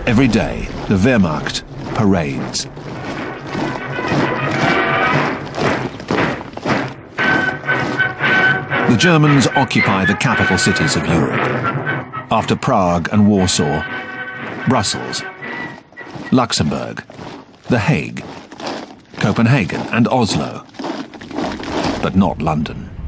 Every day, the Wehrmacht parades. The Germans occupy the capital cities of Europe. After Prague and Warsaw, Brussels, Luxembourg, The Hague, Copenhagen and Oslo, but not London.